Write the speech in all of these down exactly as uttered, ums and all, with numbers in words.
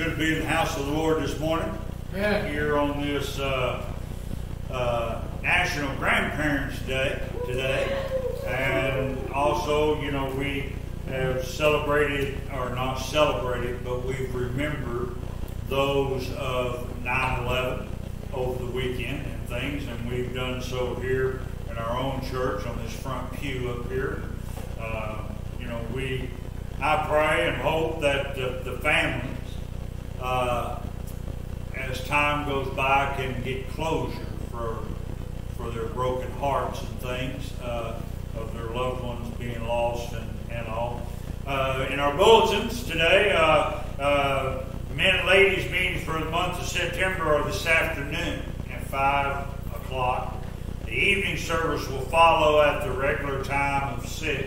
good to be in the house of the Lord this morning. Yeah. Here on this uh, uh, National Grandparents' Day today. And also, you know, we have celebrated, or not celebrated, but we've remembered those of nine eleven over the weekend and things. And we've done so here in our own church on this front pew up here. Uh, you know, we, I pray and hope that the, the families, uh, as time goes by, can get closure for for their broken hearts and things uh, of their loved ones being lost and, and all. Uh, in our bulletins today, uh, uh, men and ladies meetings for the month of September are this afternoon at five o'clock. The evening service will follow at the regular time of six.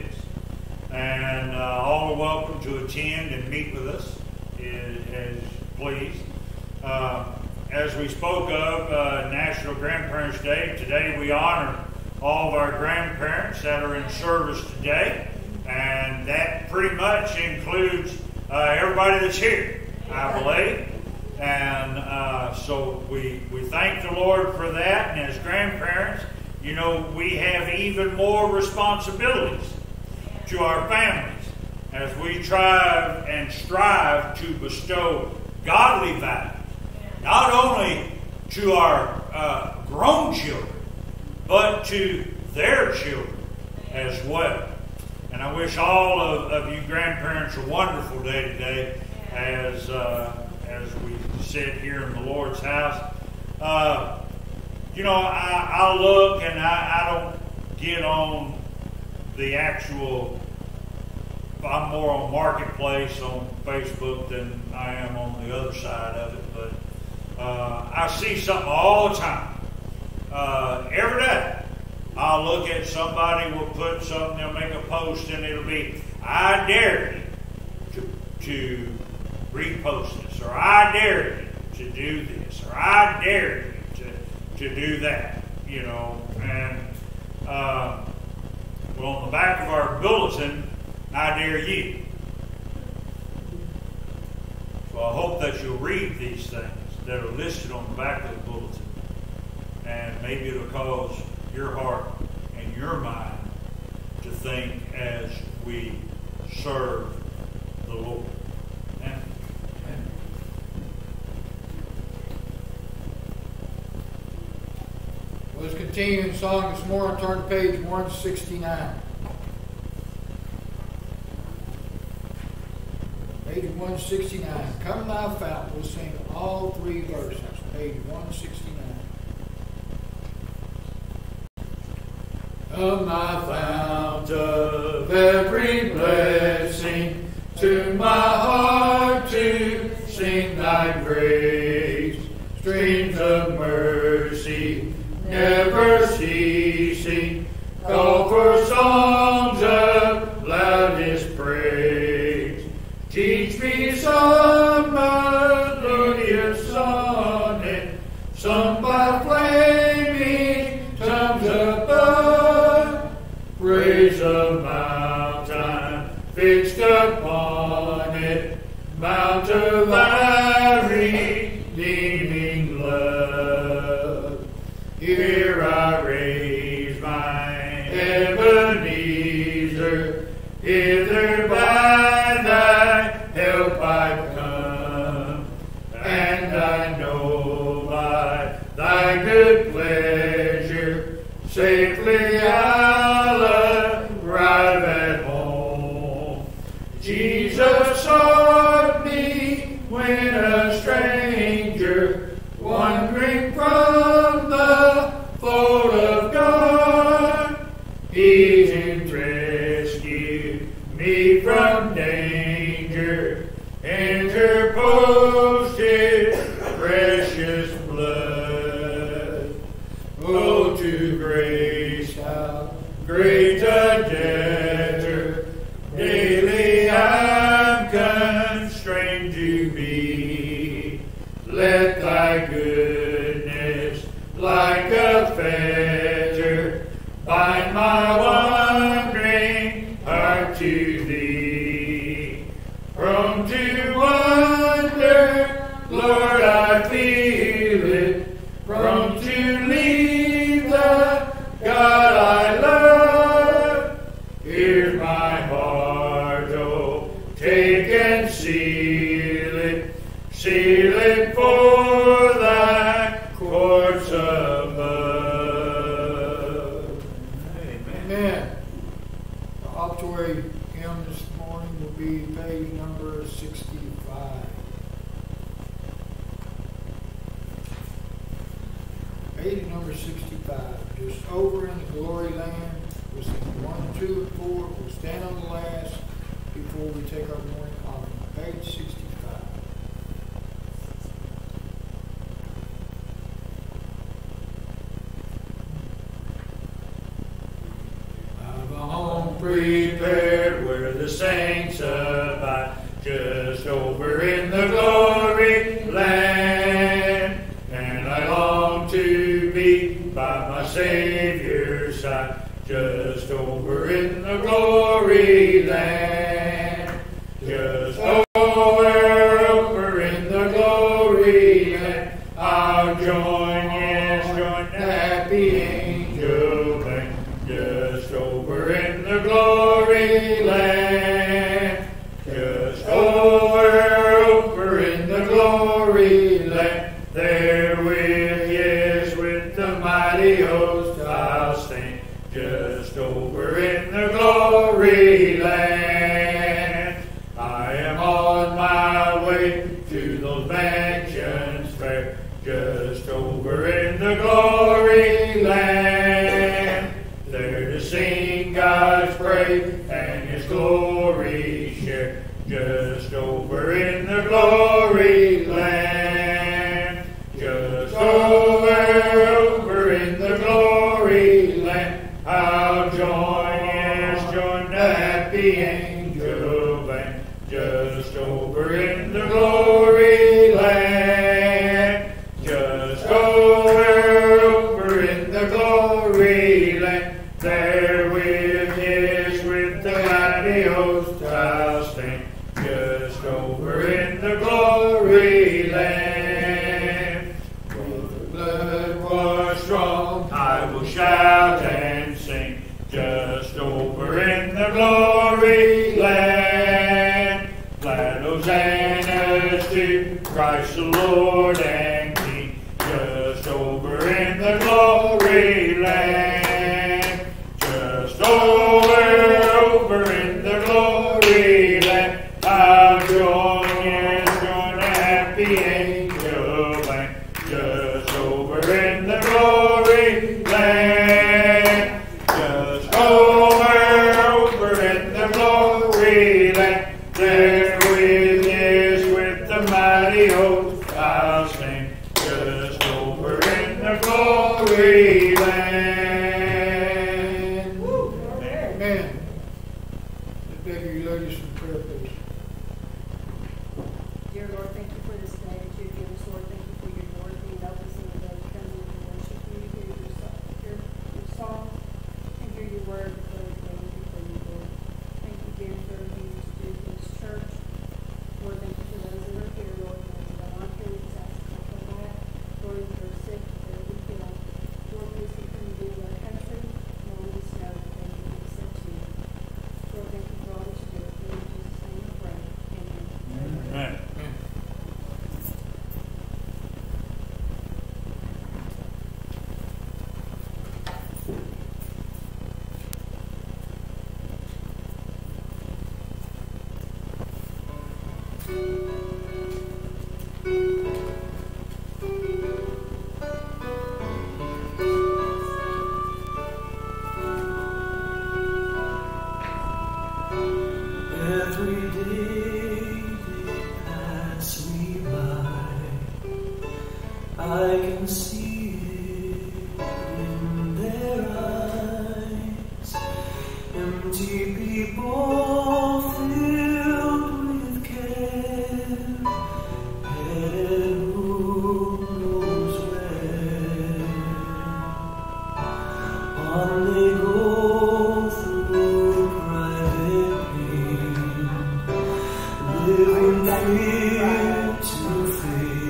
And uh, all are welcome to attend and meet with us, as, as please. Uh, as we spoke of uh, National Grandparents' Day, today we honor all of our grandparents that are in service today. And that pretty much includes uh, everybody that's here, I believe. And uh, so we, we thank the Lord for that. And as grandparents, you know, we have even more responsibilities to our families as we try and strive to bestow godly values, not only to our uh, grown children, but to their children as well. And I wish all of, of you grandparents a wonderful day today as uh, as we sit here in the Lord's house. Uh, you know, I, I look and I, I don't get on the actual, I'm more on Marketplace on Facebook than I am on the other side of it, but uh, I see something all the time. Uh, every day, I'll look at somebody will put something, they'll make a post, and it'll be, I dare you to, to repost this, or I dare you to do this, or I dare you to, to do that, you know. And uh, well, on the back of our bulletin, I dare you. So I hope that you'll read these things that are listed on the back of the bulletin. And maybe it'll cause your heart and your mind to think as we serve the Lord. Amen. Amen. Well, let's continue in song this morning. Turn to page one sixty-nine. Page one sixty-nine. Come Thou Fountain. We'll sing all three verses. Page one sixty-nine. Come Thou fount of every blessing, to my heart to sing Thy praise. Streams of mercy never ceasing, call for songs of loudest praise. Teach me some melodious sonnet, sung by flaming tongues above. Praise of mountain fixed upon it, mount of thy redeeming love. Here I raise mine Ebenezer, hither by thy help I come, and I know by thy good pleasure safely I'll arrive at home. Jesus sought me when a stranger, wandering from the fold of God. He did rescue me from danger, interposed his precious blood. Oh, to grace how great a debtor daily I'm constrained to be. Let thy goodness like a fetter bind my wandering heart to thee. Prone to wander Lord, I feel it, prone to leave the God I love. Here's my heart, oh, take and seal it, seal it for thy courts above. Amen. Amen. The obituary hymn this morning will be page number sixty-five. Page number sixty-five. Just over in the glory land. We'll sing one, two, and four. We'll stand on the last before we take our morning offering. Page sixty-five. I've a home Prepared where the saints abide, just over in the glory land. And I long to be by my Savior's side, just over in the glory land. Just over, over in the glory land, I'll join, yes, join the happy angel band. Just over in the glory land, just over, over in the glory land, there with, yes, with the mighty host I'll stand. Just over in the glory land, I am on my way to those mansions fair. Just over in the glory land, there to sing God's praise and His glory share. Just over in the glory land, just over, over in the glory land, I'll join, yes, join the happy angel band. Just over in the glory land, just over, over in the glory land, there with, yes, with the mighty host I'll stand. Just over in the glory land, where the blood was strong, I will shout and sing. Just over in the glory land, glad hosannas to Christ the Lord and King. Just over in the glory land, just over, over in the glory land, I'll join, yes, join the happy angel band. Just over in the glory land, just over, over in the glory land, there with, yes, with the mighty host I'll stand. Just over in the glory land. Amen. Becky, you lead us in prayer, please. Dear Lord, thank you for this day that you give us, Lord. Thank you for your word being help us in the day to come in and worship you, hear your, so- hear your song, and hear your word before we go before you, Lord. Thank you again for everything that you do for this church. Lord, thank you for those that are here, Lord, and those that aren't here. We just ask that you come back. Lord, if they're sick, if they're weak, Lord, Lord, please continue to be in our country. Lord, we just know that they need to be sent to you. Lord, thank you for all that you do. In Jesus' name we pray. Amen. Amen. Every day they pass me by, I can see it in their eyes. Empty people filled with care, headed who knows where. On they go through private pain, living fear to fear.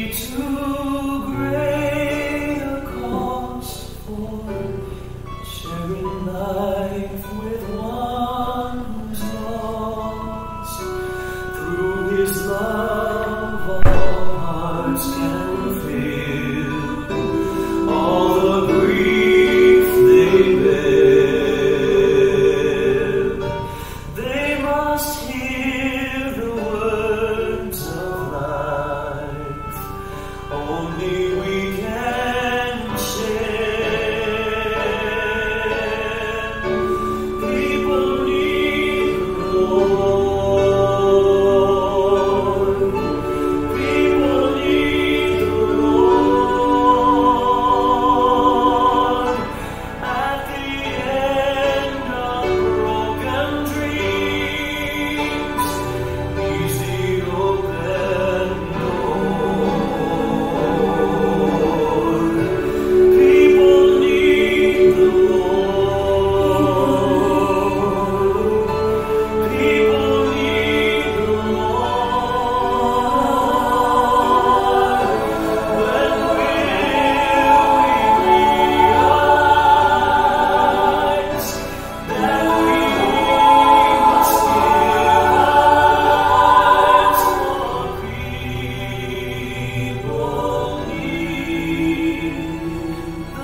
too great a cost for sharing life with one who's lost. Through His love, all hearts can feel all the grief they bear. They must hear the words of life only we can share. People need the Lord. People need the Lord. At the end of broken dreams, He's the open door. People need the Lord. People need the Lord. When will we realize that we must give our lives for people need the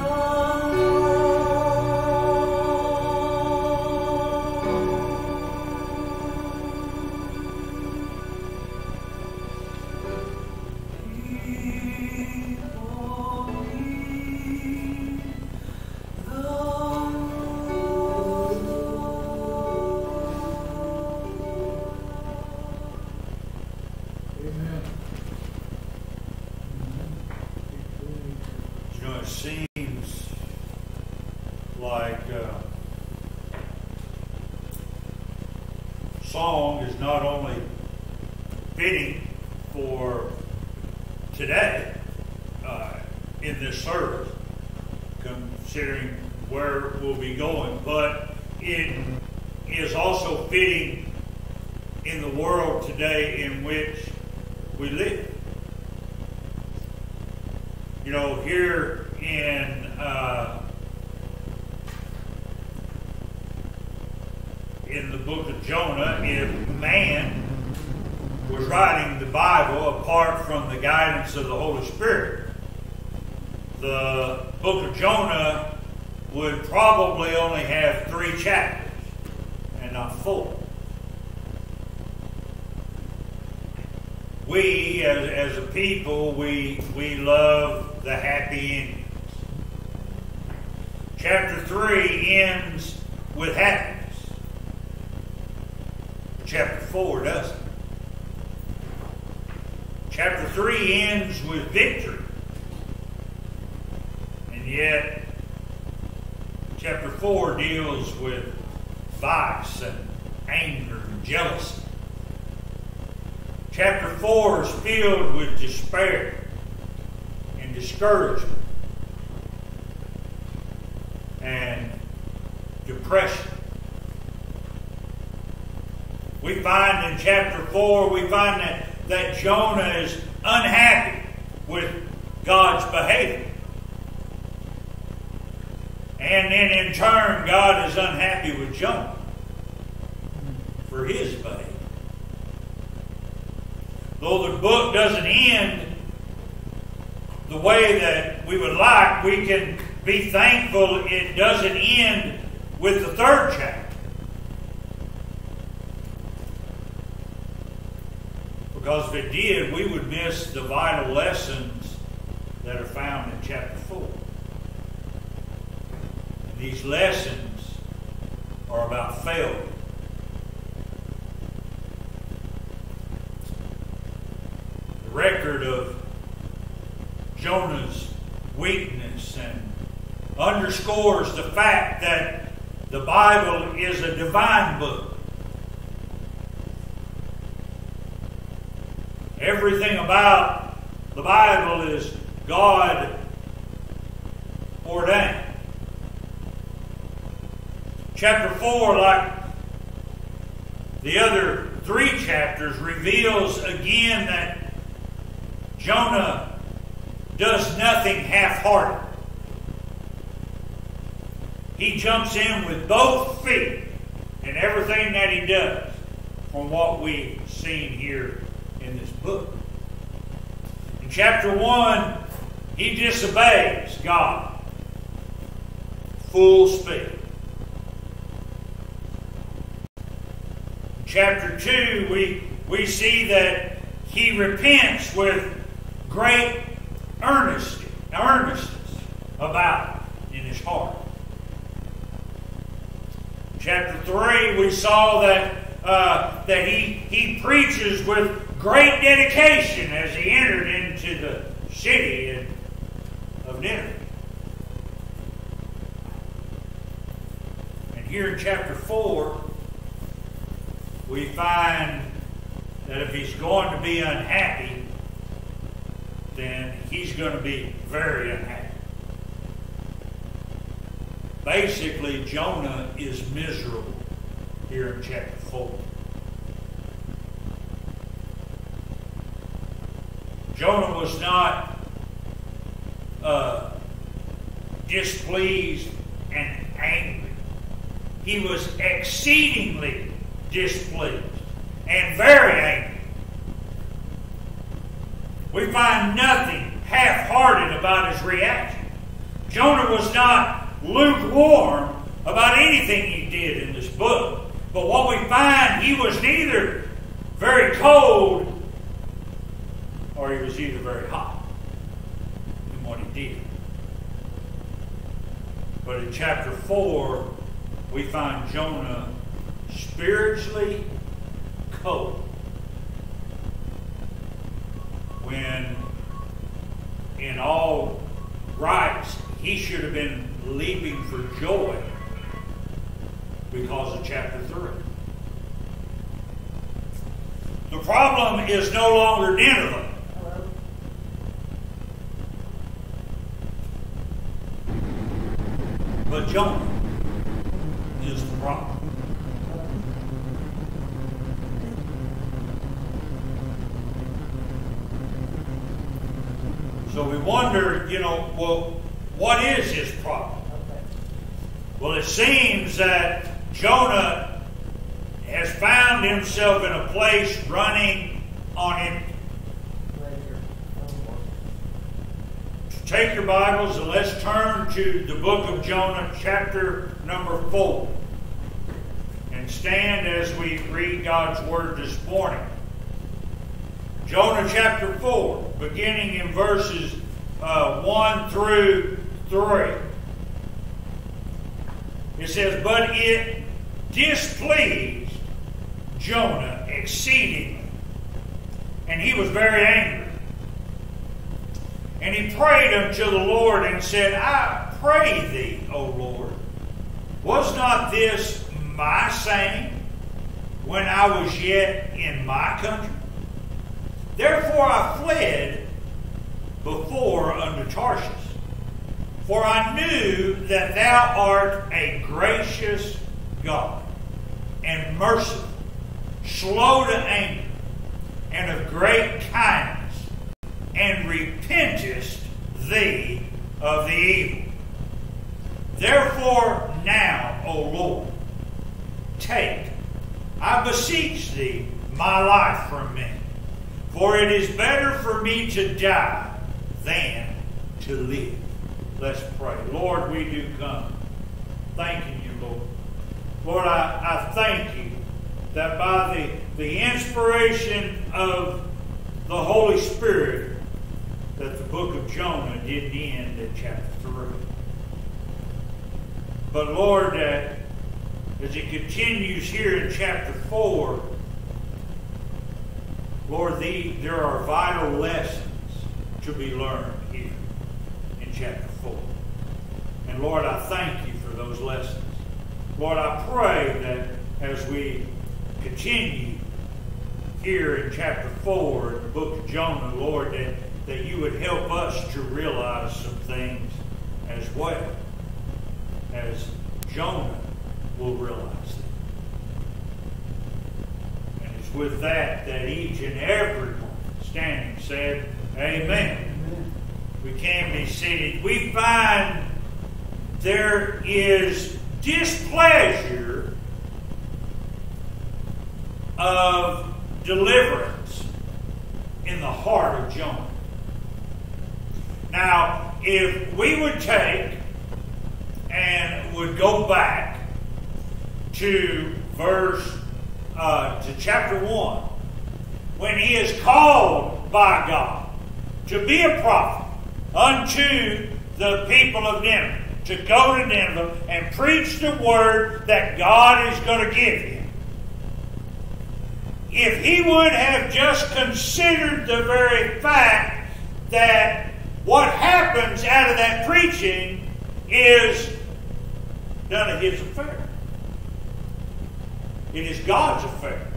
Amen. You know, it seems like uh, song is not only fitting for today uh, in this service, considering where we'll be going, but it is also fitting in the world today in which we live. You know, here in uh, in the book of Jonah, if man was writing the Bible apart from the guidance of the Holy Spirit, the book of Jonah would probably only have three chapters and not four. We, as, as a people, we, we love the happy endings. Chapter three ends with happiness. Chapter four doesn't. Chapter three ends with victory. And yet, chapter four deals with vice and anger and jealousy. Chapter four is filled with despair and discouragement and depression. We find in chapter four, we find that, that Jonah is unhappy with God's behavior. And then in turn, God is unhappy with Jonah for his behavior. Though the book doesn't end the way that we would like, we can be thankful it doesn't end with the third chapter. Because if it did, we would miss the vital lessons that are found in chapter four. And these lessons are about failure. Record of Jonah's weakness and underscores the fact that the Bible is a divine book. Everything about the Bible is God ordained. Chapter four, like the other three chapters, reveals again that Jonah does nothing half-hearted. He jumps in with both feet in everything that he does, from what we've seen here in this book. In chapter one, he disobeys God full speed. In chapter two, we, we see that he repents with great earnestness, earnestness about it in his heart. Chapter three, we saw that uh, that he he preaches with great dedication as he entered into the city of Nineveh. And here in chapter four, we find that if he's going to be unhappy, then he's going to be very unhappy. Basically, Jonah is miserable here in chapter four. Jonah was not uh, displeased and angry. He was exceedingly displeased and very angry. We find nothing half-hearted about his reaction. Jonah was not lukewarm about anything he did in this book. But what we find, he was neither very cold or he was either very hot in what he did. But in chapter four, we find Jonah spiritually cold. When in all rights, he should have been leaping for joy because of chapter three. The problem is no longer Nineveh. But Jonah is the problem. So we wonder, you know, well, what is his problem? Well, it seems that Jonah has found himself in a place running on empty. Take your Bibles and let's turn to the book of Jonah, chapter number four. And stand as we read God's Word this morning. Jonah chapter four, beginning in verses uh, one through three. It says, "But it displeased Jonah exceedingly, and he was very angry. And he prayed unto the Lord and said, I pray thee, O Lord, was not this my saying when I was yet in my country? Therefore I fled before unto Tarshish, for I knew that thou art a gracious God, and merciful, slow to anger, and of great kindness, and repentest thee of the evil. Therefore now, O Lord, take, I beseech thee, my life from me, for it is better for me to die than to live." Let's pray. Lord, we do come thanking you, Lord. Lord, I, I thank you that by the, the inspiration of the Holy Spirit, that the book of Jonah didn't end at chapter three. But Lord, uh, as it continues here in chapter four, Lord, the, there are vital lessons to be learned here in chapter four. And Lord, I thank you for those lessons. Lord, I pray that as we continue here in chapter four in the book of Jonah, Lord, that that you would help us to realize some things as well as Jonah will realize them. And it's with that that each and every one standing said, Amen. Amen. We can be seated, we find there is displeasure of deliverance in the heart of Jonah. Now, if we would take and would go back to verse, uh, to chapter one, when he is called by God to be a prophet unto the people of Nineveh, to go to Nineveh and preach the word that God is going to give him. If he would have just considered the very fact that what happens out of that preaching is none of his affair. It is God's affair.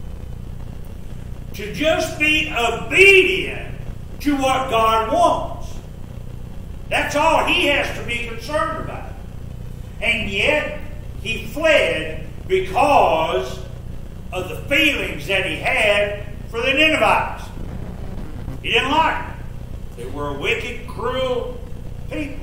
To just be obedient to what God wants. That's all he has to be concerned about. And yet, he fled because of the feelings that he had for the Ninevites. He didn't like them. They were a wicked, cruel people.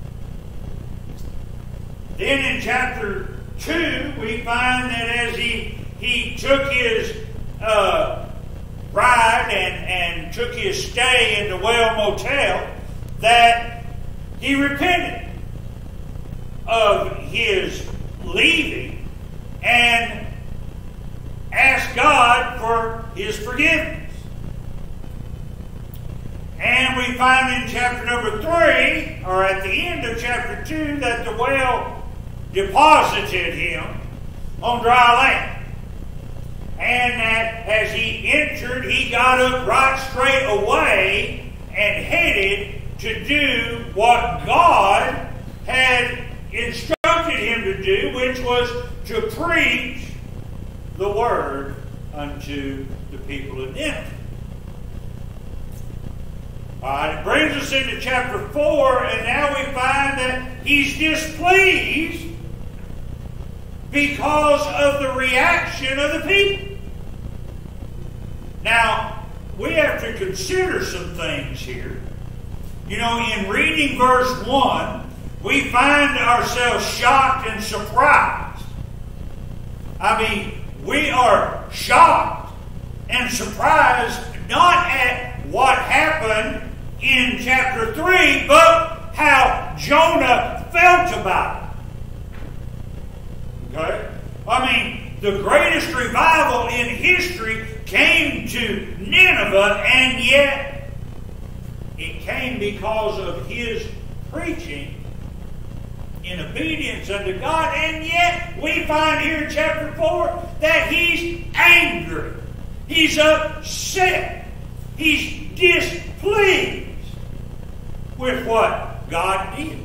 Then in chapter two, we find that as he, he took his uh, bride and, and took his stay in the Whale Motel, that he repented of his leaving and asked God for his forgiveness. And we find in chapter number three, or at the end of chapter two, that the whale deposited him on dry land. And that as he entered, he got up right straight away and headed to do what God had instructed him to do, which was to preach the word unto the people of Nineveh. All right, it brings us into chapter four, and now we find that he's displeased because of the reaction of the people. Now, we have to consider some things here. You know, in reading verse one, we find ourselves shocked and surprised. I mean, we are shocked and surprised not at what happened in chapter three, but how Jonah felt about it. Okay? I mean, the greatest revival in history came to Nineveh, and yet it came because of his preaching in obedience unto God, and yet we find here in chapter four that he's angry. He's upset. He's displeased with what God did.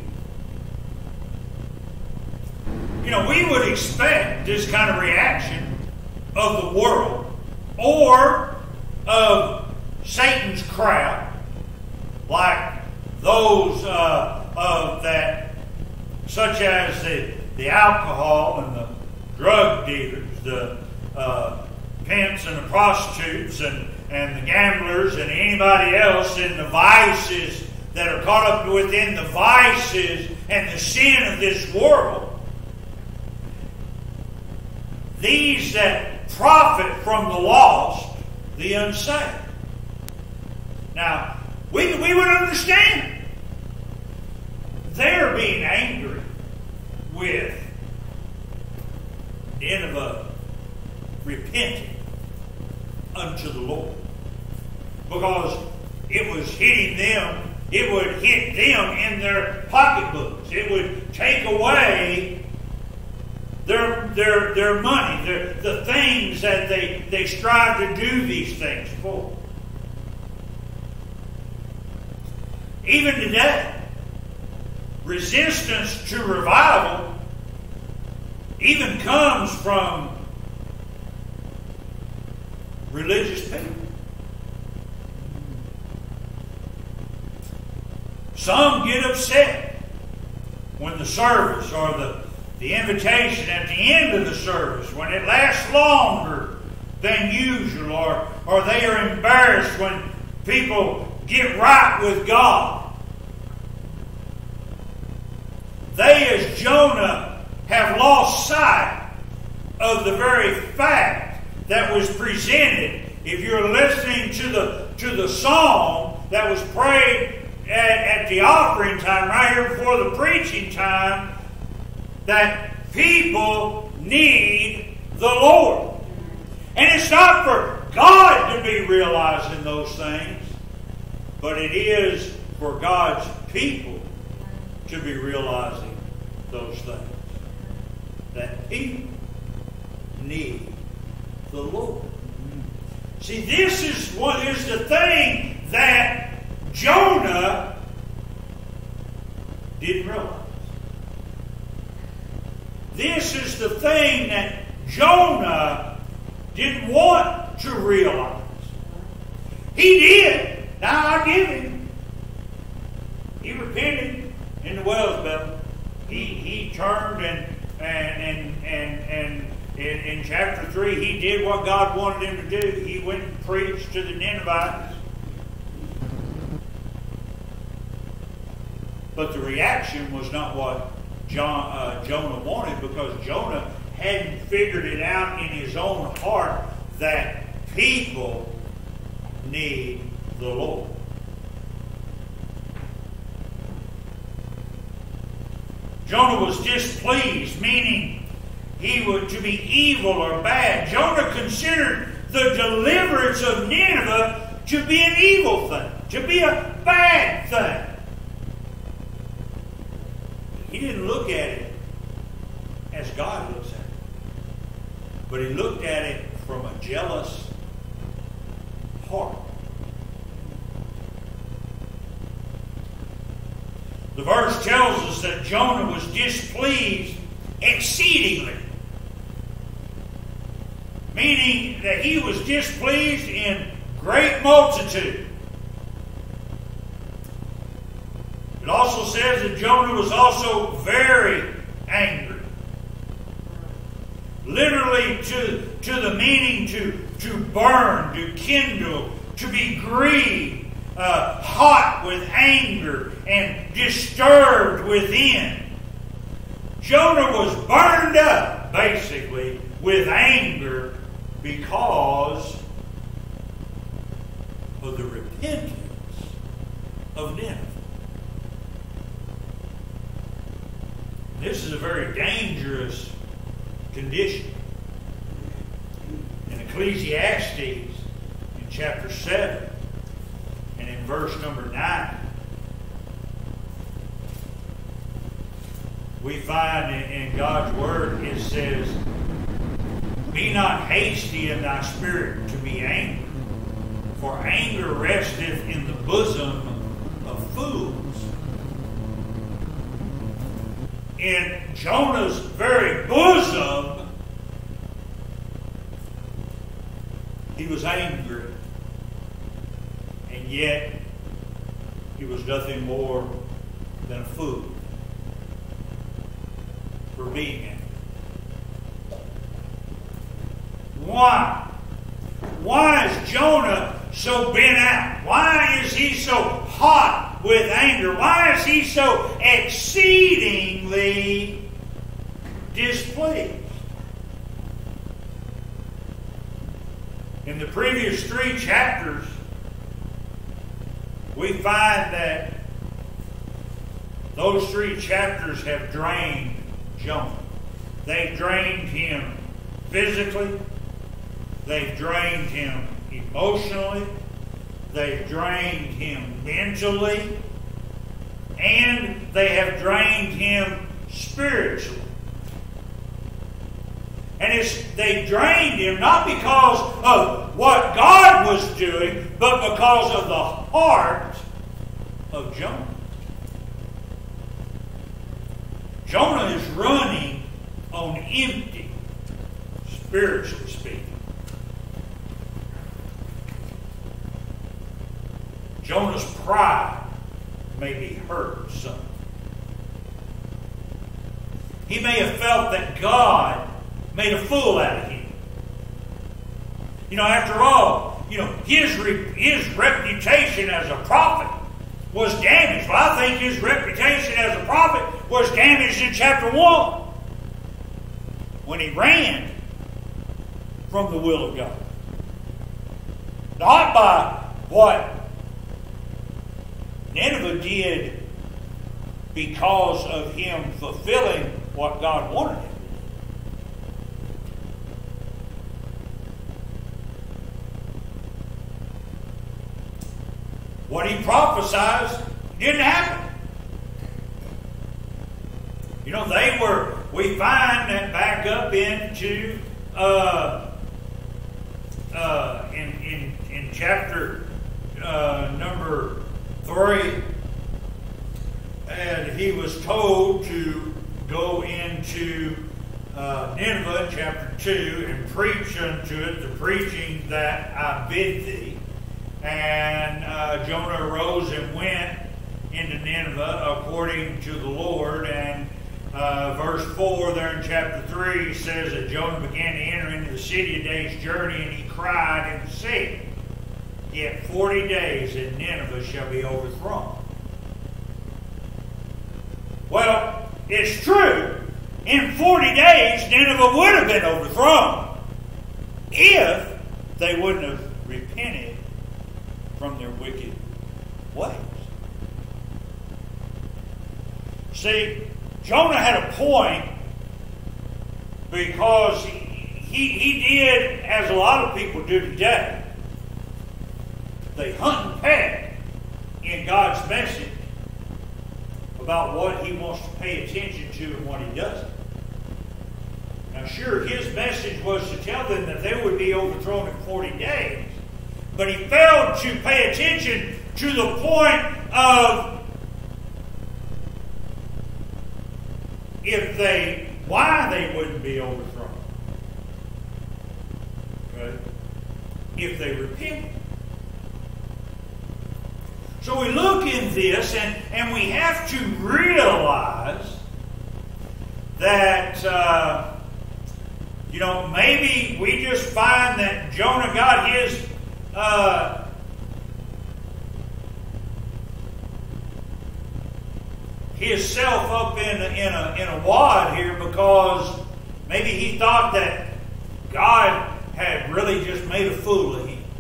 You know, we would expect this kind of reaction of the world or of Satan's crowd, like those uh, of that, such as the, the alcohol and the drug dealers, the uh, pimps and the prostitutes and, and the gamblers and anybody else in the vices that are caught up within the vices and the sin of this world. These that profit from the lost, the unsaved. Now, we, we would understand. They're being angry with Nineveh repenting unto the Lord. Because it was hitting them, it would hit them in their pocketbooks. It would take away their their their money, their, the things that they, they strive to do these things for. Even today, resistance to revival even comes from religious people. Some get upset when the service or the, the invitation at the end of the service, when it lasts longer than usual, or, or they are embarrassed when people get right with God they, as Jonah, have lost sight of the very fact that was presented. If you're listening to the to the song that was prayed at, at the offering time, right here before the preaching time, that people need the Lord. And it's not for God to be realizing those things, but it is for God's people to be realizing those things. That people need the Lord. See, this is what is the thing that Jonah didn't realize. This is the thing that Jonah didn't want to realize. He did. Now I give him. He repented in the well's belly. He he turned and and and and and in, in chapter three he did what God wanted him to do. He went and preached to the Ninevites. But the reaction was not what John, uh, Jonah wanted, because Jonah hadn't figured it out in his own heart that people need the Lord. Jonah was displeased, meaning he was to be evil or bad. Jonah considered the deliverance of Nineveh to be an evil thing, to be a bad thing. He didn't look at it as God looks at it, but he looked at it from a jealous heart. The verse tells us that Jonah was displeased exceedingly, meaning that he was displeased in great multitude. It also says that Jonah was also very angry. Literally to, to the meaning to, to burn, to kindle, to be grieved, uh, hot with anger, and disturbed within. Jonah was burned up, basically, with anger because of the repentance of Nineveh. This is a very dangerous condition. In Ecclesiastes, in chapter seven, and in verse number nine, we find in, in God's Word, it says, "Be not hasty in thy spirit to be angry, for anger resteth in the bosom of fools." In Jonah's very bosom, he was angry. And yet, he was nothing more than a fool for being angry. Why? Why is Jonah so bent out? Why is he so hot with anger? Why is he so exceedingly displeased? In the previous three chapters, we find that those three chapters have drained Jonah. They've drained him physically. They've drained him emotionally. They've drained him mentally. And they have drained him spiritually. And it's, they drained him not because of what God was doing, but because of the heart of Jonah. Jonah is running on empty, spiritually speaking. Jonah's pride may be hurt some. He may have felt that God made a fool out of him. You know, after all, you know, his re- his reputation as a prophet was damaged. Well, I think his reputation as a prophet was damaged in chapter one when he ran from the will of God. Not by what Nineveh did because of him fulfilling what God wanted him. What he prophesied didn't happen. You know, they were, we find that back up into, uh, uh, in, in, in chapter uh, number three, and he was told to go into uh, Nineveh in chapter two and preach unto it the preaching that I bid thee. And uh, Jonah arose and went into Nineveh according to the Lord. And uh, verse four there in chapter three says that Jonah began to enter into the city a day's journey, and he cried and said, Yet forty days and Nineveh shall be overthrown. Well, it's true. In forty days, Nineveh would have been overthrown if they wouldn't have repented from their wicked ways. See, Jonah had a point because he, he, he did as a lot of people do today. They hunt and peck in God's message about what he wants to pay attention to and what he doesn't. Now sure, his message was to tell them that they would be overthrown in forty days. But he failed to pay attention to the point of if they, why they wouldn't be overthrown. Right? If they repented. So we look in this and, and we have to realize that, uh, you know, maybe we just find that Jonah got his Uh, himself up in a, in a in a wad here because maybe he thought that God had really just made a fool of him.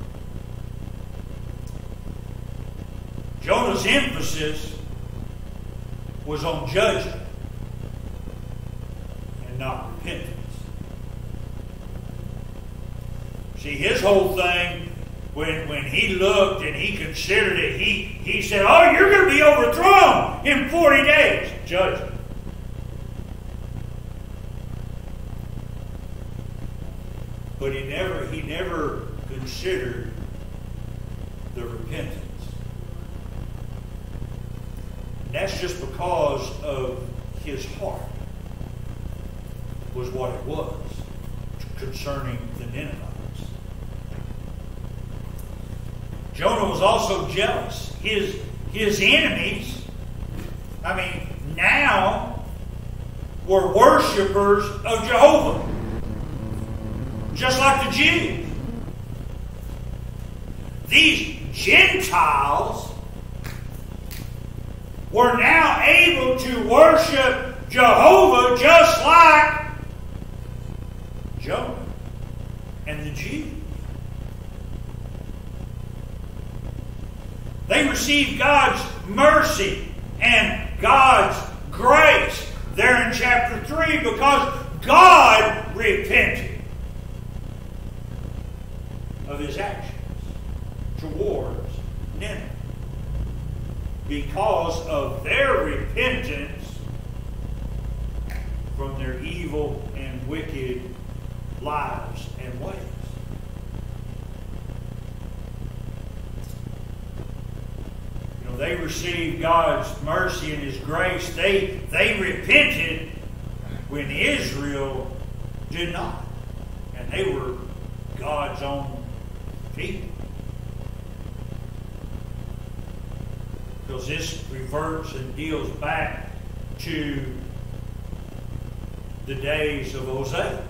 Jonah's emphasis was on judgment and not repentance. See, his whole thing, when, when he looked and he considered it, he, he said, oh, you're going to be overthrown in forty days. Judgment. But he never, he never considered the repentance. And that's just because of his heart was what it was concerning the Ninevites. Jonah was also jealous. His, his enemies, I mean, now were worshipers of Jehovah. Just like the Jews. These Gentiles were now able to worship Jehovah just like Jonah and the Jews. They received God's mercy and God's grace there in chapter three because God repented of his actions towards Nineveh. Because of their repentance from their evil and wicked lives and ways. They received God's mercy and his grace. They, they repented when Israel did not. And they were God's own people. Because this reverts and deals back to the days of Hosea.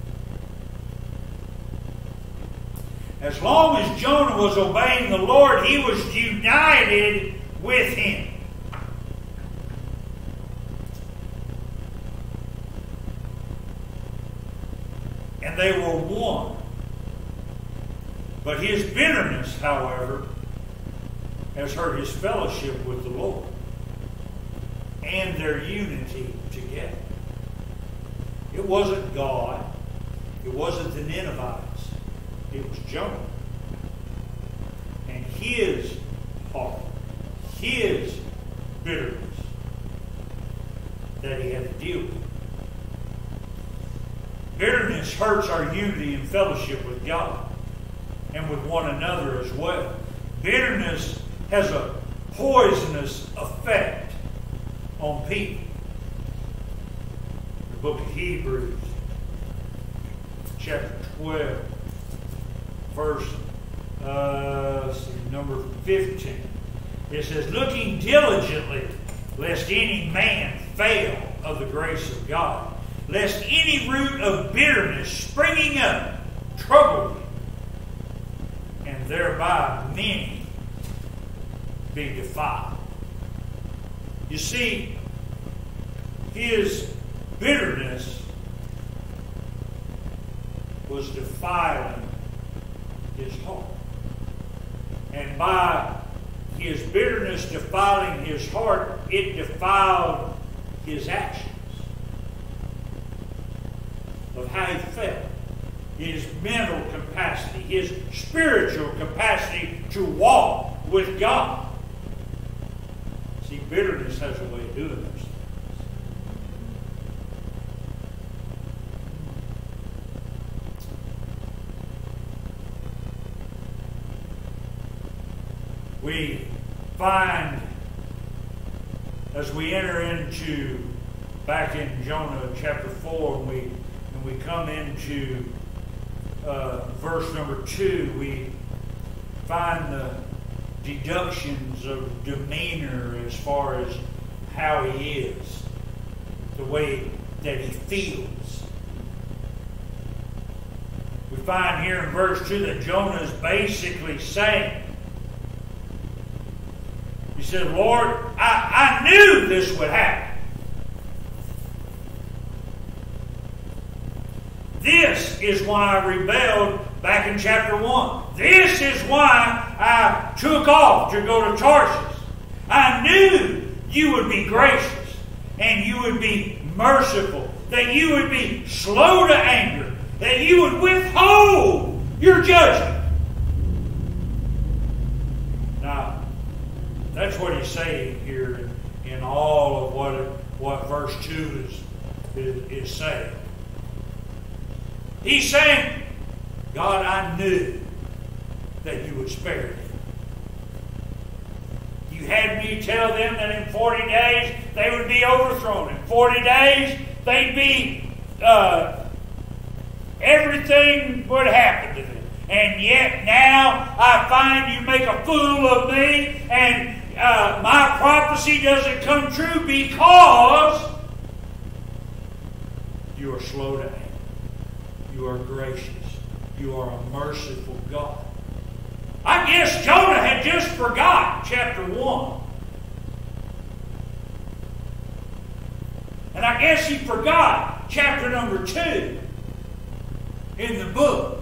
As long as Jonah was obeying the Lord, he was united with him. and they were one. But his bitterness, however, has hurt his fellowship with the Lord and their unity together. It wasn't God. It wasn't the Ninevites. It was Jonah. And his heart, his bitterness that he had to deal with. Bitterness hurts our unity and fellowship with God and with one another as well. Bitterness has a poisonous effect on people. The book of Hebrews, chapter twelve, verse uh, let's see, number fifteen. It says, looking diligently, lest any man fail of the grace of God, lest any root of bitterness springing up trouble you, and thereby many be defiled. You see, his bitterness was defiling his heart. And by his bitterness defiling his heart, it defiled his actions of how he felt, his mental capacity, his spiritual capacity to walk with God. See, bitterness has a way of doing those things. We find, as we enter into, back in Jonah chapter four, and we, and we come into uh, verse number two, we find the deductions of demeanor as far as how he is, the way that he feels. We find here in verse two that Jonah is basically saying, he said, Lord, I, I knew this would happen. This is why I rebelled back in chapter one. This is why I took off to go to Tarshish. I knew you would be gracious and you would be merciful, that you would be slow to anger, that you would withhold your judgment. Now, that's what he's saying here in, in all of what, what verse two is, is, is saying. He's saying, God, I knew that you would spare them. You had me tell them that in forty days they would be overthrown. In forty days they'd be, uh, everything would happen to them. And yet now I find you make a fool of me, and uh, my prophecy doesn't come true because you are slow to anger. You are gracious. You are a merciful God. I guess Jonah had just forgot chapter one. And I guess he forgot chapter number two in the book.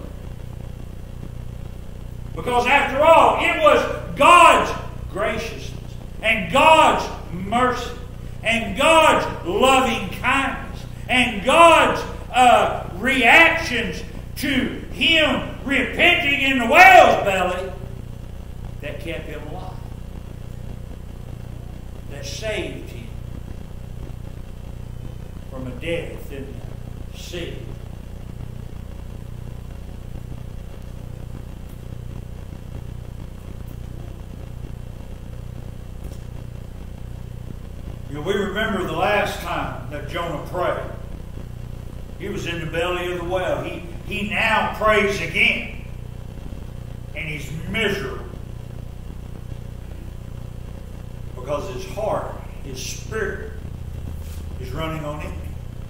Because after all, it was God's graciousness and God's mercy and God's loving kindness and God's uh, reactions to him repenting in the whale's belly that kept him alive, that saved him from a death in the sea. You know, we remember the last time that Jonah prayed. He was in the belly of the whale. He, he now prays again. And he's miserable. Because his heart, his spirit, is running on empty.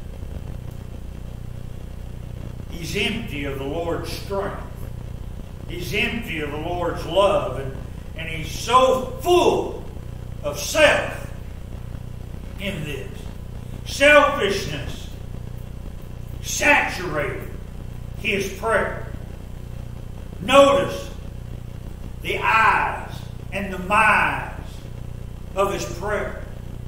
He's empty of the Lord's strength. He's empty of the Lord's love. And, and he's so full of self in this. Selfishness saturated his prayer. Notice the eyes and the minds of his prayer.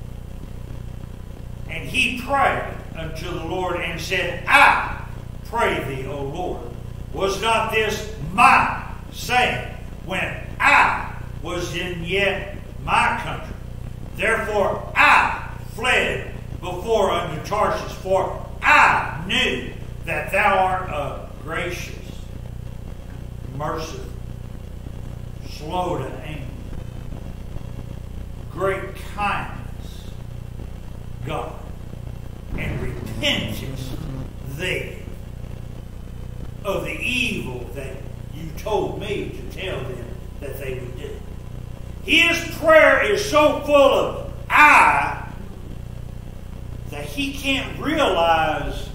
And he prayed unto the Lord and said, I pray thee, O Lord, was not this my saying when I was in yet my country? Therefore I fled before unto Tarshish, for I knew that thou art a gracious, merciful, slow to anger, great kindness, God, and repentest thee of the evil that you told me to tell them that they would do. His prayer is so full of I that he can't realize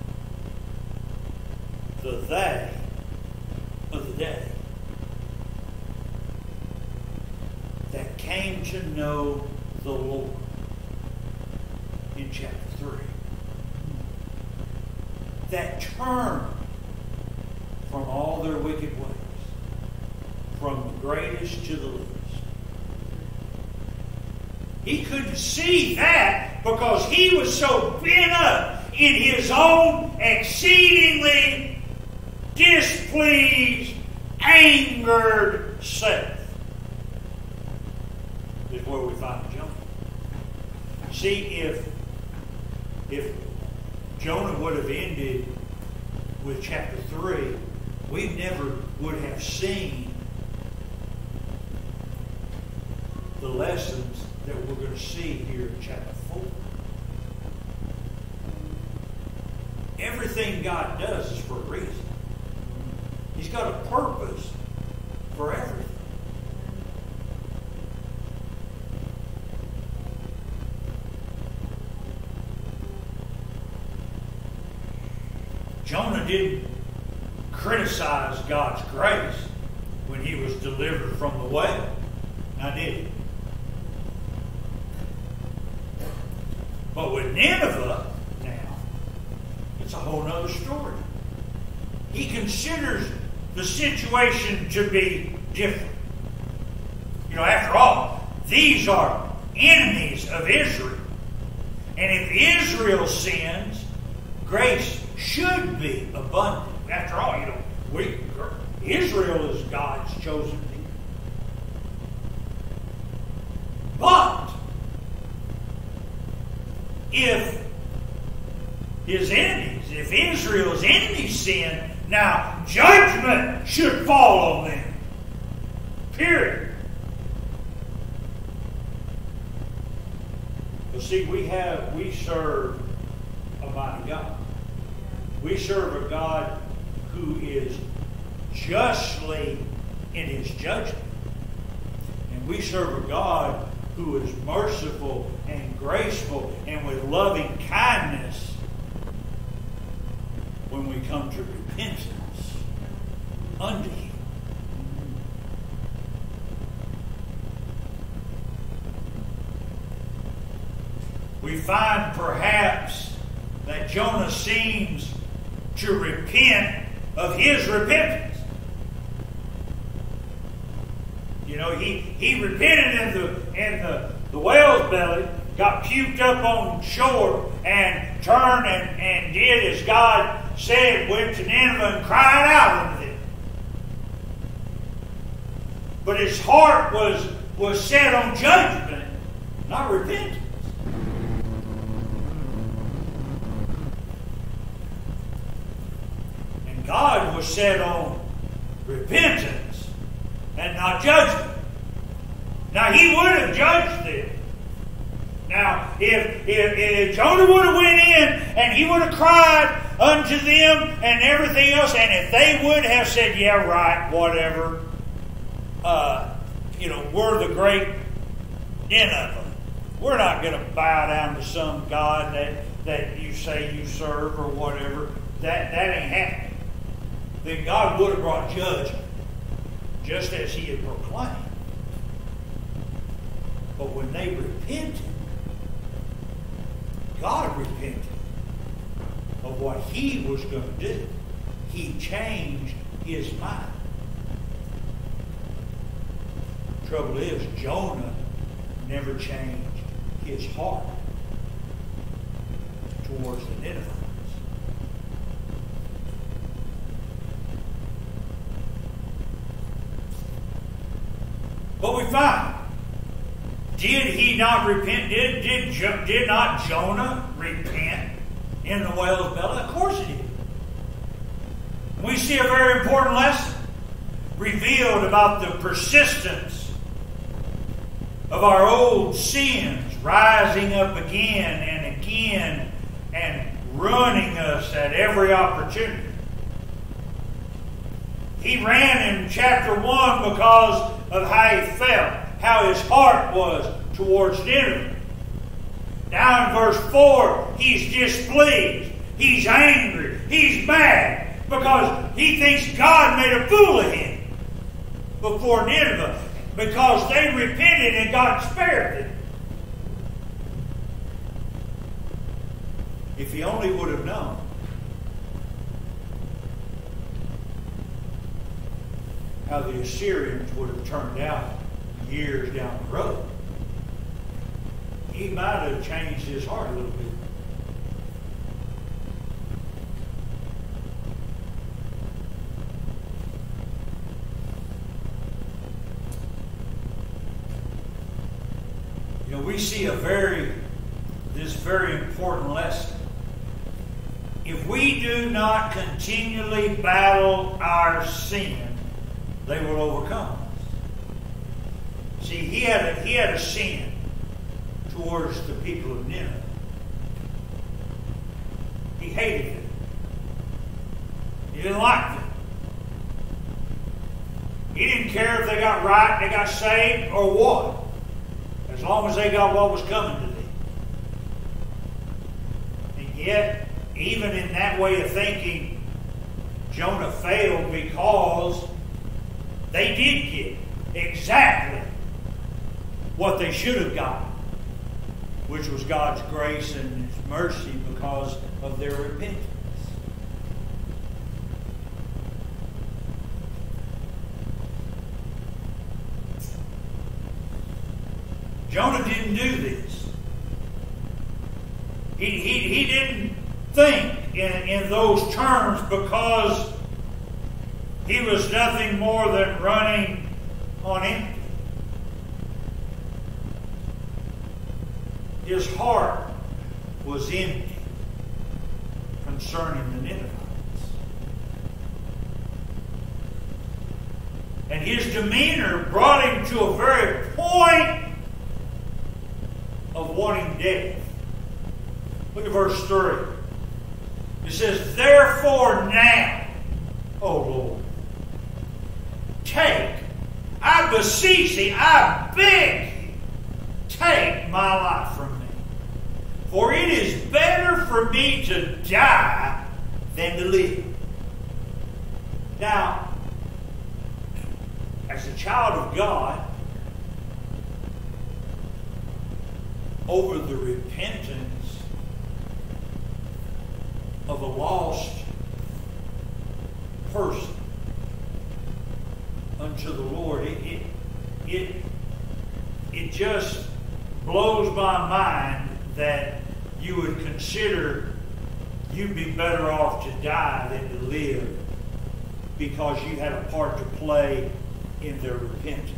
the they of the day that came to know the Lord in chapter three. That turned from all their wicked ways, from the greatest to the least. He couldn't see that because he was so bent up in his own exceedingly displeased, angered self. Is where we find Jonah. See, if if Jonah would have ended with chapter three, we never would have seen the lessons that we're going to see here in chapter four. Everything God does is for a reason. He's got a purpose for everything. Jonah didn't criticize God's grace when he was delivered from the whale. Now, did he? But with Nineveh, now, it's a whole other story. He considers the situation to be different. You know, after all, these are enemies of Israel. And if Israel sins, grace should be abundant. After all, you know, we, Israel is God's chosen people. But if his enemies, if Israel's enemies sin, now judgment should fall on them. Period. But see, we have, we serve a mighty God. We serve a God who is justly in his judgment. And we serve a God who is merciful and graceful and with loving kindness when we come to repentance unto him. We find perhaps that Jonah seems to repent of his repentance. You know, he, he repented in the in the, the whale's belly, got puked up on shore, and turned and, and did as God said, went to Nineveh and cried out unto them. But his heart was, was set on judgment, not repentance. God was set on repentance and not judgment. Now, he would have judged them. Now, if, if, if Jonah would have went in and he would have cried unto them and everything else, and if they would have said, yeah, right, whatever, uh, you know, we're the great Nineveh. We're not going to bow down to some God that, that you say you serve or whatever. That, that ain't happening. Then God would have brought judgment, just as he had proclaimed. But when they repented, God repented of what he was going to do. he changed his mind. Trouble is, Jonah never changed his heart towards the Ninevites. But we find, did he not repent? Did, did, Jo- did not Jonah repent in the whale's belly? Of course he did. We see a very important lesson revealed about the persistence of our old sins rising up again and again and ruining us at every opportunity. He ran in chapter one because of how he felt, how his heart was towards Nineveh. Now in verse four, he's displeased, he's angry, he's mad because he thinks God made a fool of him before Nineveh because they repented and God spared them. If he only would have known how the Assyrians would have turned out years down the road, he might have changed his heart a little bit. You know, we see a very, this very important lesson. If we do not continually battle our sin, they will overcome us. See, he had a, he had a sin towards the people of Nineveh. He hated them. He didn't like them. He didn't care if they got right, they got saved, or what. As long as they got what was coming to them. And yet, even in that way of thinking, Jonah failed because they did get exactly what they should have gotten, which was God's grace and His mercy because of their repentance. Jonah didn't do this. He, he, he didn't think in, in those terms because he was nothing more than running on empty. His heart was empty concerning the Ninevites. And his demeanor brought him to a very point of wanting death. Look at verse three. It says, "Therefore now, O Lord, take, I beseech thee, I beg thee, take my life from me. For it is better for me to die than to live." Now, as a child of God, over the repentance of a lost person unto the Lord, it, it, it, it just blows my mind that you would consider you'd be better off to die than to live because you had a part to play in their repentance.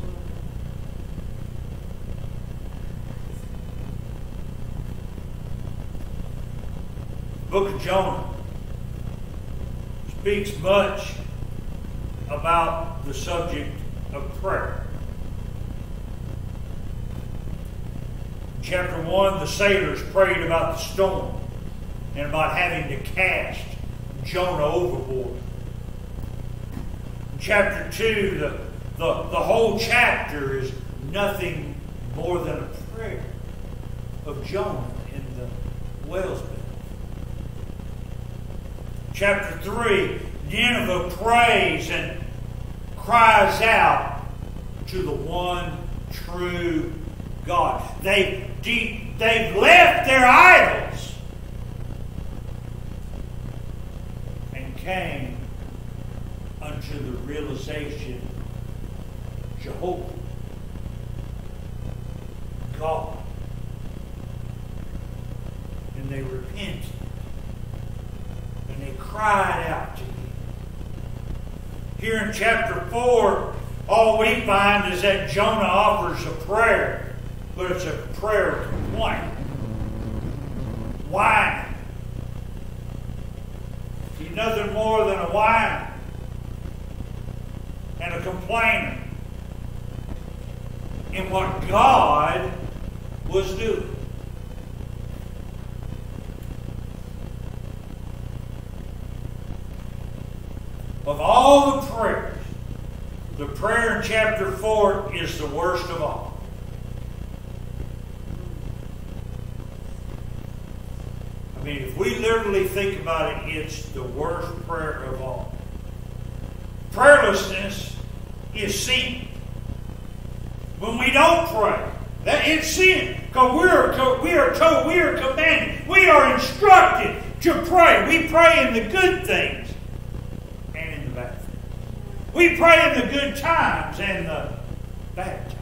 The book of Jonah speaks much about the subject of prayer. In chapter one, the sailors prayed about the storm and about having to cast Jonah overboard. In chapter two, the, the, the whole chapter is nothing more than a prayer of Jonah in the whale's belly. Chapter three, Nineveh prays and cries out to the one true God. They, they've left their idols and came realization, Jehovah, God. And they repented. And they cried out to Him. Here in chapter four, all we find is that Jonah offers a prayer, but it's a prayer of complaint. Whining. He's nothing more than a whiner and a complainer in what God was doing. Of all the prayers, the prayer in chapter four is the worst of all. I mean, if we literally think about it, it's the worst prayer of all. Prayerlessness is sin. When we don't pray, that it's sin. Because we are, we are told, we are commanded, we are instructed to pray. We pray in the good things and in the bad things. We pray in the good times and the bad times.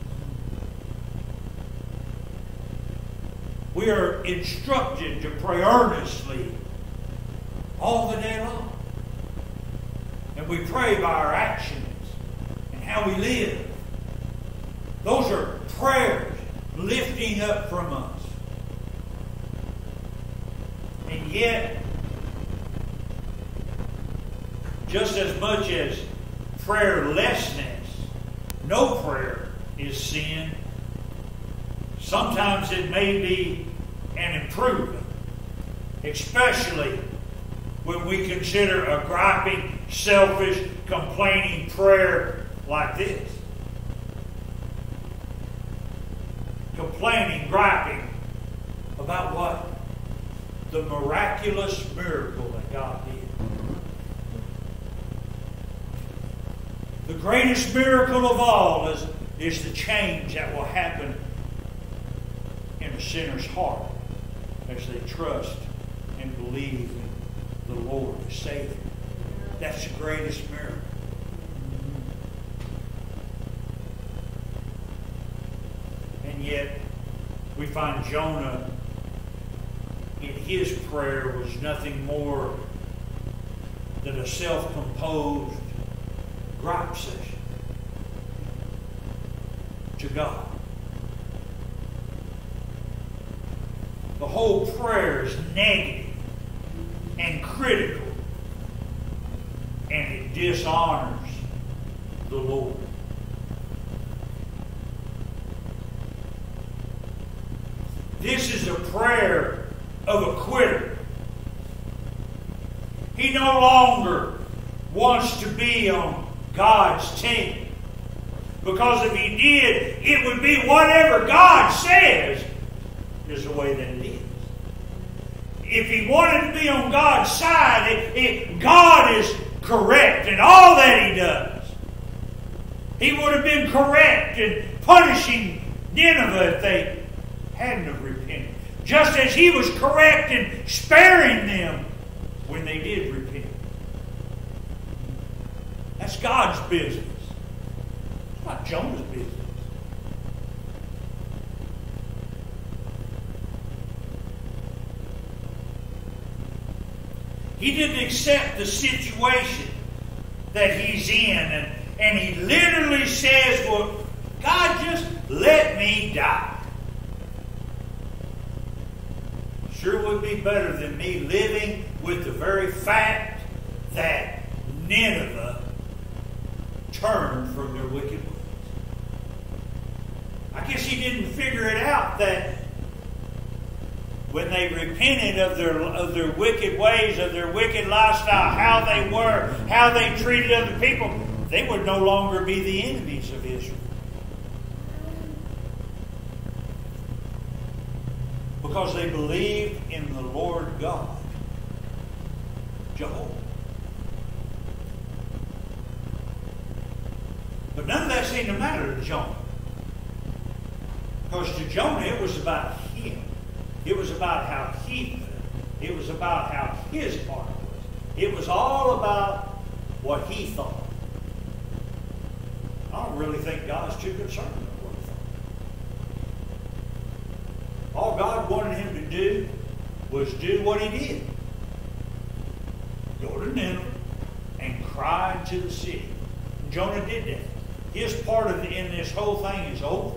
We are instructed to pray earnestly all the day long. And we pray by our actions and how we live. Those are prayers lifting up from us. And yet, just as much as prayerlessness, no prayer is sin. Sometimes it may be an improvement, especially when we consider a griping, selfish, complaining prayer like this. Complaining, griping about what? The miraculous miracle that God did. The greatest miracle of all is, is the change that will happen in a sinner's heart as they trust and believe in the Lord as Savior. That's the greatest miracle. And yet, we find Jonah in his prayer was nothing more than a self-composed gripe session to God. The whole prayer is negative and critical, and it dishonors the Lord. This is a prayer of a quitter. He no longer wants to be on God's team. Because if he did, it would be whatever God says is the way that it is. If he wanted to be on God's side, it, it, God is correct in all that he does. He would have been correct in punishing Nineveh if they hadn't have repented. Just as he was correct in sparing them when they did repent. That's God's business. It's not Jonah's business. He didn't accept the situation that he's in. And, and he literally says, well, God, just let me die. Sure would be better than me living with the very fact that Nineveh turned from their wicked ways. I guess he didn't figure it out that when they repented of their of their wicked ways, of their wicked lifestyle, how they were, how they treated other people, they would no longer be the enemies of Israel. Because they believed in the Lord God, Jehovah. But none of that seemed to matter to Jonah. Because to Jonah it was about him. It was about how he felt. It was about how his heart was. It was all about what he thought. I don't really think God's too concerned about what he thought. All God wanted him to do was do what he did. Go to Nineveh and cry to the city. Jonah did that. His part of the, in this whole thing is over.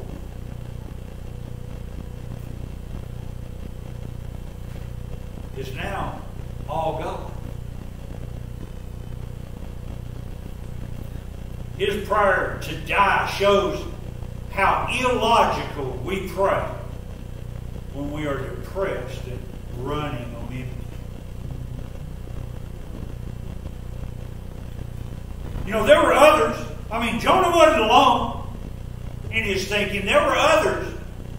It's now all God. His prayer to die shows how illogical we pray when we are depressed and running on empty. You know, there were others. I mean, Jonah wasn't alone in his thinking. There were others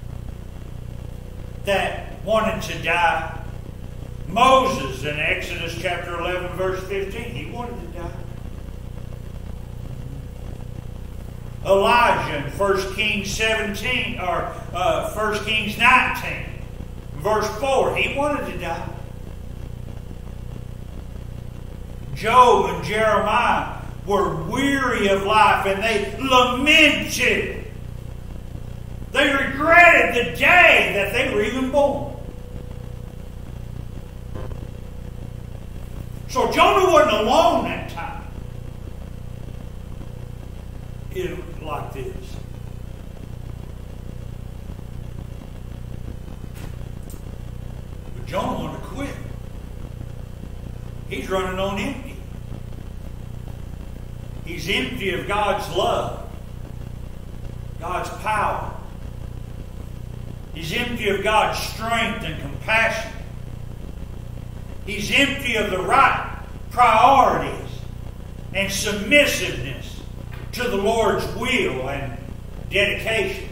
that wanted to die. Moses in Exodus chapter eleven, verse fifteen, he wanted to die. Elijah in First Kings seventeen, or uh, First Kings nineteen, verse four, he wanted to die. Job and Jeremiah were weary of life and they lamented. They regretted the day that they were even born. So Jonah wasn't alone that time. It was like this. But Jonah wanted to quit. He's running on empty. He's empty of God's love, God's power. He's empty of God's strength and compassion. He's empty of the right priorities and submissiveness to the Lord's will and dedication.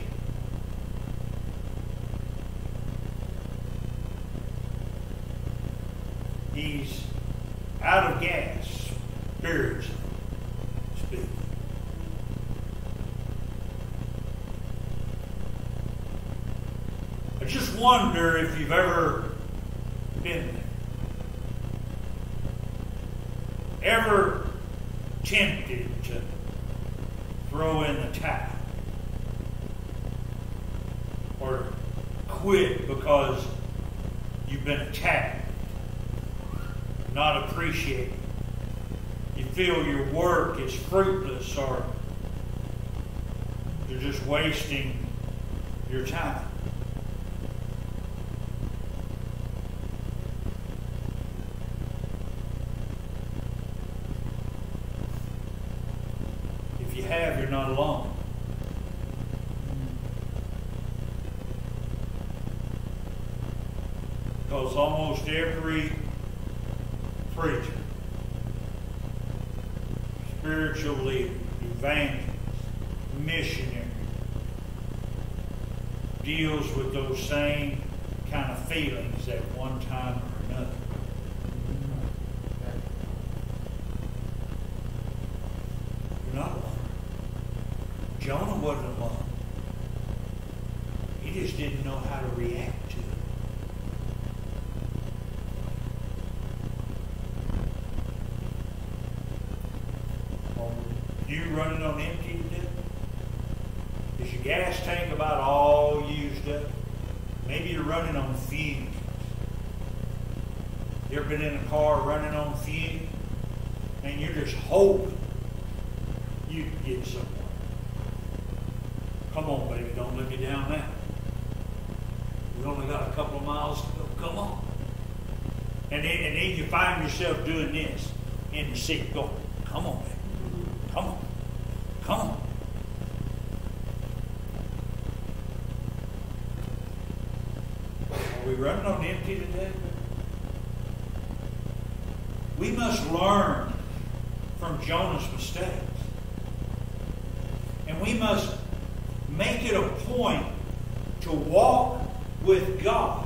He's out of gas, spiritually speaking. I just wonder if you've ever been there. Ever tempted to throw in the towel or quit because you've been attacked, not appreciated. You feel your work is fruitless or you're just wasting your time. If you have, you're not alone. Because almost every preacher, spiritual leader, evangelist, missionary deals with those same kind of feelings at one time or another. You're not alone. Jonah wasn't alone. He just didn't know how to react to it. You running on empty today? Is your gas tank about all used up? Maybe you're running on fumes. You ever been in a car running on fumes? And you're just hoping you can get somewhere. Come on, baby, don't let me down now. We only got a couple of miles to go. Come on. And then, and then you find yourself doing this in the seat, going, come on, baby. Come on. Come on. Are we running on empty today? We must learn from Jonah's mistakes. And we must make it a point to walk with God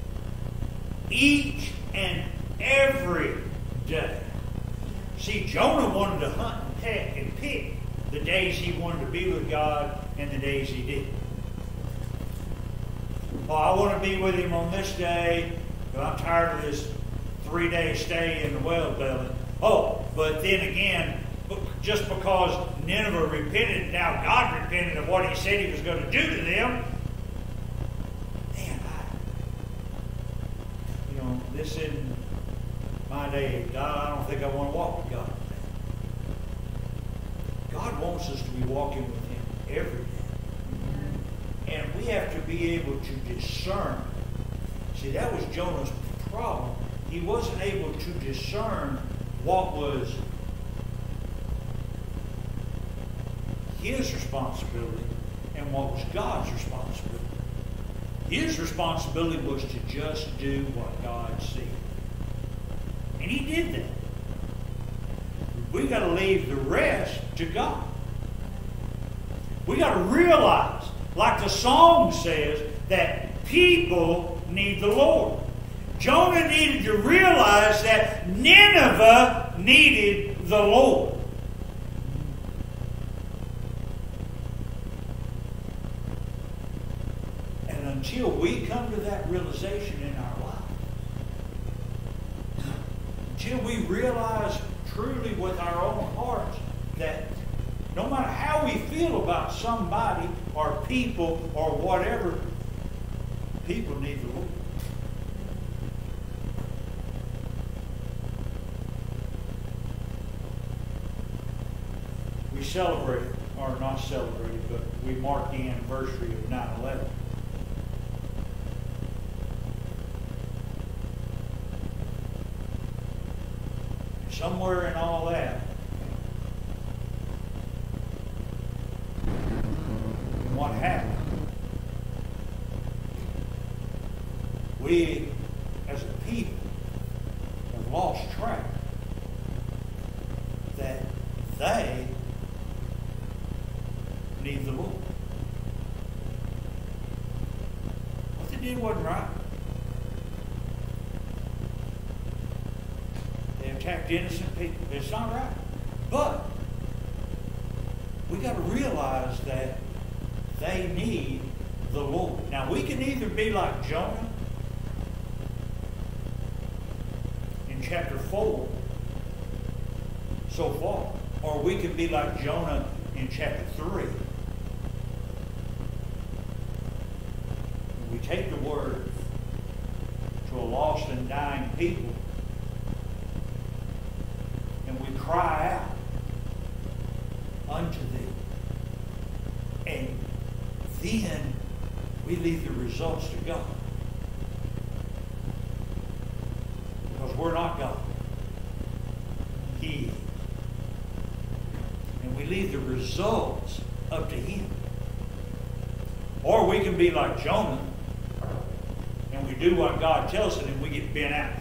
each and every day. See, Jonah wanted to hunt and peck and pick the days he wanted to be with God and the days he didn't. Well, I want to be with him on this day, but I'm tired of this three-day stay in the well belly. Oh, but then again, just because Nineveh repented, now God repented of what he said he was going to do to them. Man, I, you know, this isn't my day. God, I don't think I want to walk with God. God wants us to be walking with him every day. And we have to be able to discern. See, that was Jonah's problem. He wasn't able to discern what was his responsibility and what was God's responsibility. His responsibility was to just do what God said. And he did that. We got to leave the rest to God. We got to realize, like the song says, that people need the Lord. Jonah needed to realize that Nineveh needed the Lord. And until we come to that realization in our life, until we realize truly with our own hearts that no matter how we feel about somebody or people or whatever, people need the Lord. We celebrate, or not celebrate, but we mark the anniversary of nine eleven. Somewhere in all that, what happened? We, as a people, have lost track that they need the Lord. What they did wasn't right. They attacked innocent people. It's not right. But we got to realize that they need the Lord. Now we can either be like Jonah in chapter four so far, or we can be like Jonah in chapter three. We take the word to a lost and dying people and we cry out unto them. And then we leave the results to God. Because we're not God. He is. And we leave the results up to Him. Or we can be like Jonah and we do what God tells us and we get bent out.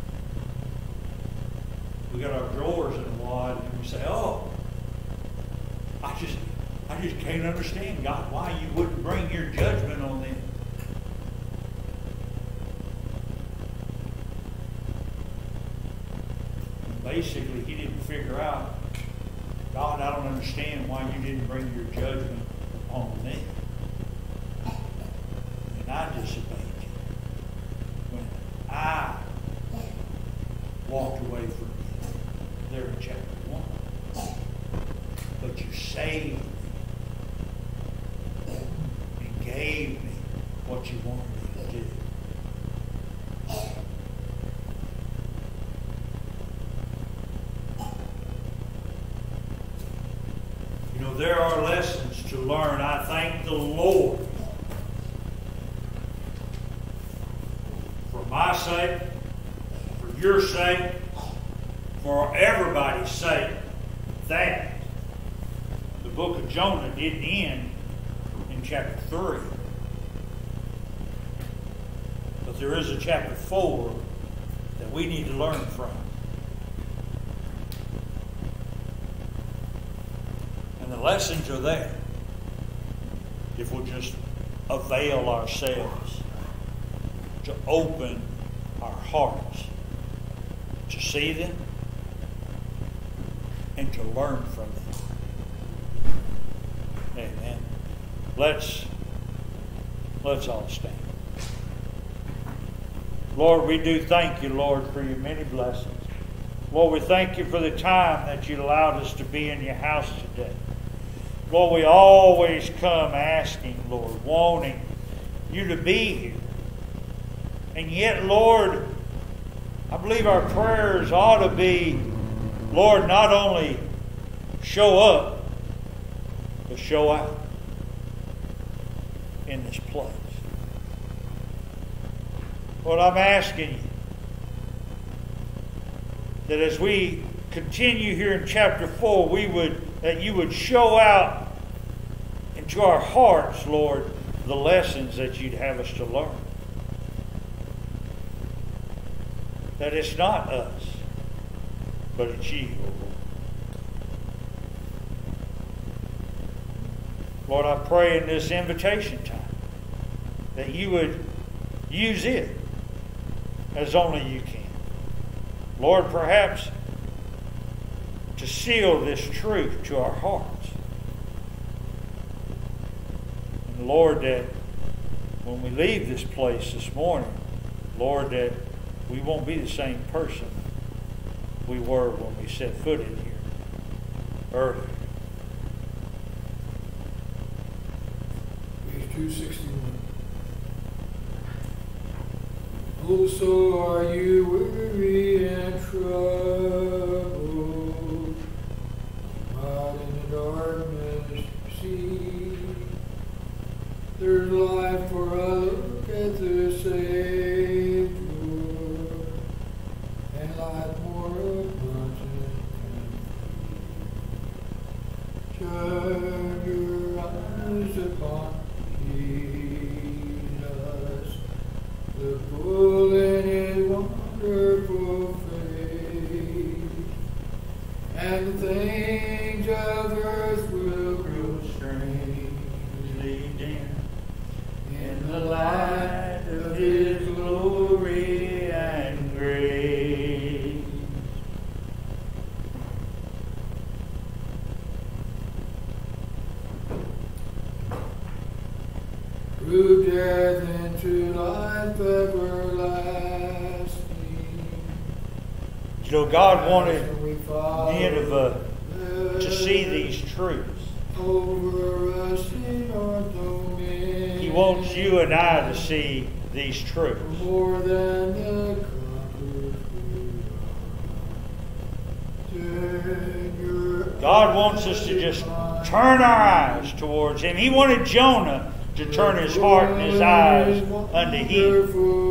We got our drawers in a wad and we say, oh, I just I just can't understand, God, why you wouldn't bring your judgment on them. Basically, he didn't figure out, God, I don't understand why you didn't bring your judgment on them. And I disobeyed you. When I walked away from you. There in chapter one. But you saved me. And gave me what you wanted me to do. You know, there are lessons to learn. I thank the Lord for my sake, for your sake, for everybody's sake, that the book of Jonah didn't end in chapter three. But there is a chapter four that we need to learn from. And the lessons are there if we'll just avail ourselves to open our hearts to see them and to learn from them. Amen. Let's let's all stand. Lord, we do thank you, Lord, for your many blessings. Lord, we thank you for the time that you allowed us to be in your house today. Lord, we always come asking, Lord, wanting you to be here. And yet, Lord, I believe our prayers ought to be, Lord, not only show up, but show out in this place. Lord, I'm asking you that as we continue here in chapter four, we would that you would show out into our hearts, Lord, the lessons that you'd have us to learn. That it's not us, but it's you, O Lord. Lord, I pray in this invitation time that you would use it as only you can. Lord, perhaps to seal this truth to our hearts. And Lord, that when we leave this place this morning, Lord, that we won't be the same person we were when we set foot in here earlier. Page two sixty-one. Oh, so are you weary and troubled, out in the darkness see, there's life for a look at the Savior, and life more abundant and free. Turn your eyes upon Jesus, the full in his wonderful face, and the things of earth will grow strangely dim in the light of his glory and grace. Through death into life everlasting. You know, God wanted We follow Nineveh to see these truths. over us in our dominion. He wants you and I to see these truths. More than the conquerors we are. Turn your God wants us to just turn our eyes towards him. He wanted Jonah to turn his heart and his eyes unto his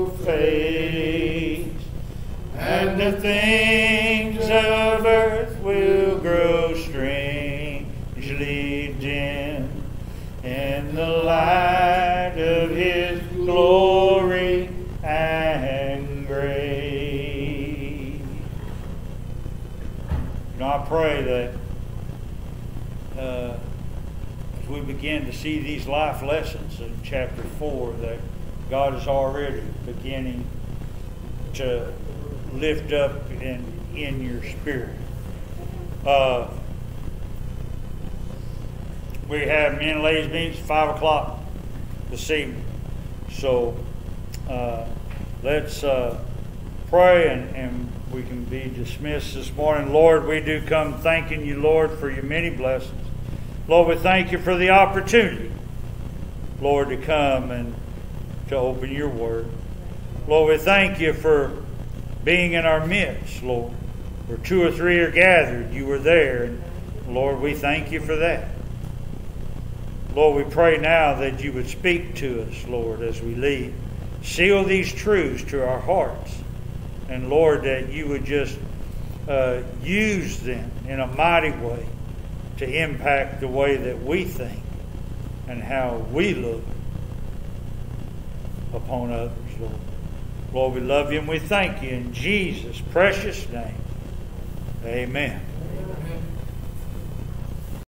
face. And the things of earth will grow strangely dim in the light of his glory and grace. You know, I pray that uh, as we begin to see these life lessons in chapter four, that God is already beginning to lift up in, in your spirit. Uh, we have men and ladies meetings at five o'clock this evening. So uh, let's uh, pray and, and we can be dismissed this morning. Lord, we do come thanking you, Lord, for your many blessings. Lord, we thank you for the opportunity, Lord, to come and to open your word. Lord, we thank you for being in our midst, Lord. Where two or three are gathered, you were there. And Lord, we thank you for that. Lord, we pray now that you would speak to us, Lord, as we leave. Seal these truths to our hearts. And Lord, that you would just uh, use them in a mighty way to impact the way that we think and how we look upon others, Lord. Lord, we love you and we thank you in Jesus' precious name. Amen.